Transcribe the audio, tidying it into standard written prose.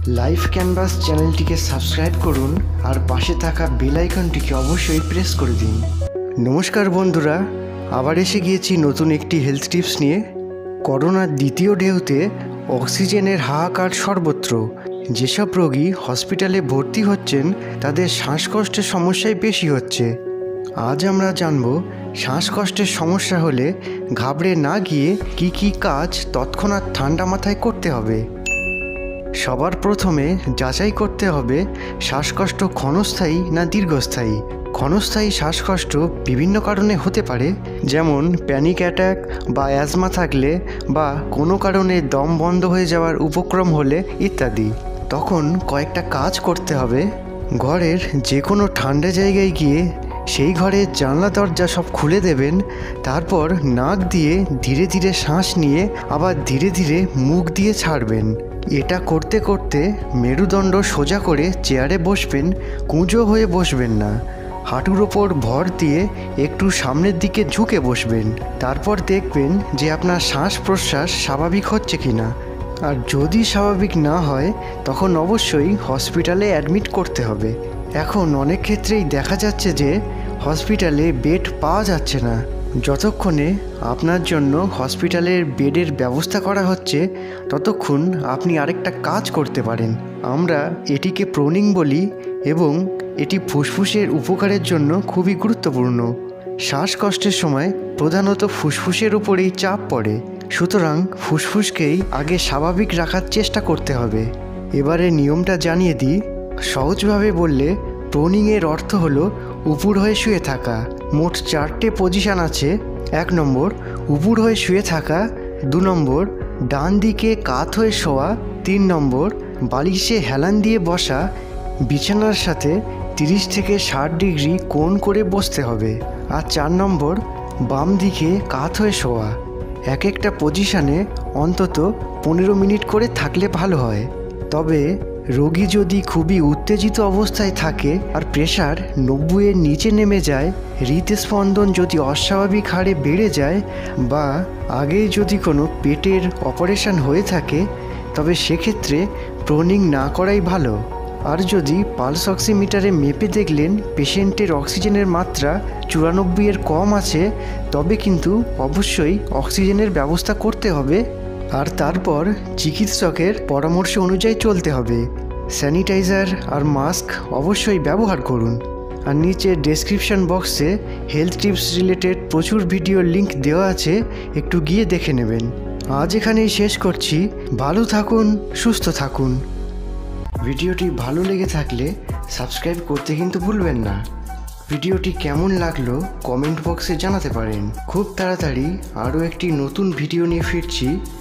Life canvas চ্যানেলটিকে subscribe করুন আর পাশে থাকা বেল আইকনটিকে অবশ্যই প্রেস করে দিন। নমস্কার বন্ধুরা, আবার এসে গিয়েছি নতুন একটি হেলথ টিপস নিয়ে। করোনার দ্বিতীয় ঢেউতে অক্সিজেনের হাহাকার সর্বত্র। যেসব রোগী হসপিটালে ভর্তি হচ্ছেন তাদের শ্বাসকষ্টের সমস্যাই বেশি হচ্ছে। আজ আমরা জানব শ্বাসকষ্টের সমস্যা হলে ঘাবড়ে না গিয়ে কি কাজ তৎক্ষণাৎ ঠান্ডা মাথায় করতে হবে। সবার প্রথমে যাচাই করতে হবে শ্বাসকষ্ট ক্ষণস্থায়ী না দীর্ঘস্থায়ী। ক্ষণস্থায়ী শ্বাসকষ্ট বিভিন্ন কারণে হতে পারে, যেমন প্যানিক অ্যাটাক বা অ্যাজমা থাকলে বা কোনো কারণে দম বন্ধ হয়ে যাওয়ার উপক্রম হলে ইত্যাদি। তখন কয়েকটা কাজ করতে হবে। ঘরের যে কোনো ঠান্ডা জায়গায় গিয়ে সেই ঘরের জানলা দরজা সব খুলে দেবেন। তারপর নাক দিয়ে ধীরে ধীরে শ্বাস নিয়ে আবার ধীরে ধীরে মুখ দিয়ে ছাড়বেন। এটা করতে করতে মেরুদণ্ড সোজা করে চেয়ারে বসবেন, কুঁজো হয়ে বসবেন না। হাঁটুর ওপর ভর দিয়ে একটু সামনের দিকে ঝুঁকে বসবেন। তারপর দেখবেন যে আপনার শ্বাস প্রশ্বাস স্বাভাবিক হচ্ছে কিনা। আর যদি স্বাভাবিক না হয় তখন অবশ্যই হসপিটালে অ্যাডমিট করতে হবে। এখন অনেক ক্ষেত্রেই দেখা যাচ্ছে যে হসপিটালে বেড পাওয়া যাচ্ছে না। যতক্ষণে আপনার জন্য হসপিটালের বেডের ব্যবস্থা করা হচ্ছে ততক্ষণ আপনি আরেকটা কাজ করতে পারেন। আমরা এটিকে প্রনিং বলি এবং এটি ফুসফুসের উপকারের জন্য খুবই গুরুত্বপূর্ণ। শ্বাসকষ্টের সময় প্রধানত ফুসফুসের উপরেই চাপ পড়ে, সুতরাং ফুসফুসকেই আগে স্বাভাবিক রাখার চেষ্টা করতে হবে। এবারে নিয়মটা জানিয়ে দিই। সহজভাবে বললে প্রনিংয়ের অর্থ হলো উপুড় হয়ে শুয়ে থাকা। মোট 4টে পজিশান আছে। 1 নম্বর উপুড় হয়ে শুয়ে থাকা, 2 নম্বর ডান দিকে কাত হয়ে শোয়া, 3 নম্বর বালিশে হেলান দিয়ে বসা। বিছানার সাথে 30 থেকে 60 ডিগ্রি কোণ করে বসতে হবে। আর 4 নম্বর বাম দিকে কাত হয়ে শোয়া। এক একটা পজিশানে অন্তত 15 মিনিট করে থাকলে ভালো হয়। তবে রোগী যদি খুবই উত্তেজিত অবস্থায় থাকে আর প্রেশার 90-এর নিচে নেমে যায়, হৃদস্পন্দন যদি অস্বাভাবিক হারে বেড়ে যায় বা আগেই যদি কোনো পেটের অপারেশন হয়ে থাকে, তবে সেক্ষেত্রে প্রনিং না করাই ভালো। আর যদি পালস অক্সিমিটারে মেপে দেখলেন পেশেন্টের অক্সিজেনের মাত্রা 94-এর কম আছে, তবে কিন্তু অবশ্যই অক্সিজেনের ব্যবস্থা করতে হবে। আর তারপর চিকিৎসকের পরামর্শ অনুযায়ী চলতে হবে। স্যানিটাইজার আর মাস্ক অবশ্যই ব্যবহার করুন। আর নিচে ডেসক্রিপশন বক্সে হেলথ টিপস রিলেটেড প্রচুর ভিডিওর লিঙ্ক দেওয়া আছে, একটু গিয়ে দেখে নেবেন। আজ এখানেই শেষ করছি। ভালো থাকুন, সুস্থ থাকুন। ভিডিওটি ভালো লেগে থাকলে সাবস্ক্রাইব করতে কিন্তু ভুলবেন না। ভিডিওটি কেমন লাগলো কমেন্ট বক্সে জানাতে পারেন। খুব তাড়াতাড়ি আরও একটি নতুন ভিডিও নিয়ে ফিরছি।